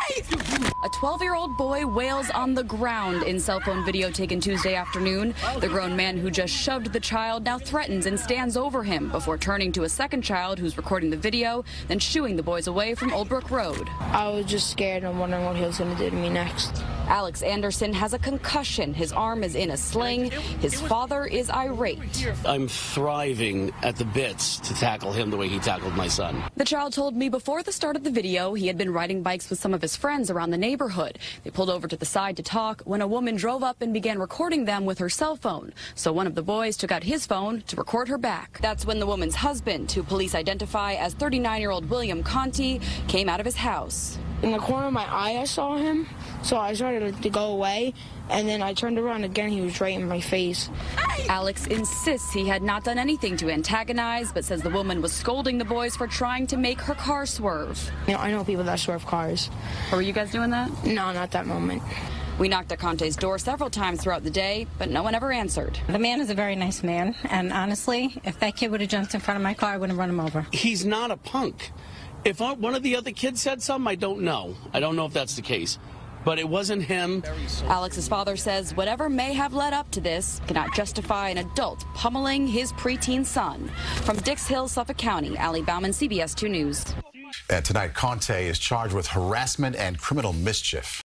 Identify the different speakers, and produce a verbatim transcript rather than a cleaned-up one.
Speaker 1: A twelve-year-old boy wails on the ground in cell phone video taken Tuesday afternoon. The grown man who just shoved the child now threatens and stands over him before turning to a second child who's recording the video, then shooing the boys away from Old Brook Road.
Speaker 2: I was just scared and wondering what he was going to do to me next.
Speaker 1: Alex Anderson has a concussion. His arm is in a sling. His father is irate.
Speaker 3: I'm thriving at the bits to tackle him the way he tackled my son.
Speaker 1: The child told me before the start of the video he had been riding bikes with some of his friends around the neighborhood. They pulled over to the side to talk when a woman drove up and began recording them with her cell phone. So one of the boys took out his phone to record her back. That's when the woman's husband, who police identify as thirty-nine-year-old William Conti, came out of his house.
Speaker 2: In the corner of my eye, I saw him, so I started to go away, and then I turned around again. He was right in my face.
Speaker 1: Alex insists he had not done anything to antagonize, but says the woman was scolding the boys for trying to make her car swerve.
Speaker 2: You know, I know people that swerve cars.
Speaker 1: Or were you guys doing that?
Speaker 2: No, not that moment.
Speaker 1: We knocked at Conte's door several times throughout the day, but no one ever answered.
Speaker 4: The man is a very nice man, and honestly, if that kid would have jumped in front of my car, I wouldn't have run him over.
Speaker 3: He's not a punk. If one of the other kids said something, I don't know. I don't know if that's the case. But it wasn't him.
Speaker 1: Alex's father says whatever may have led up to this cannot justify an adult pummeling his preteen son. From Dix Hill, Suffolk County, Allie Bauman, C B S two News.
Speaker 5: And tonight, Conte is charged with harassment and criminal mischief.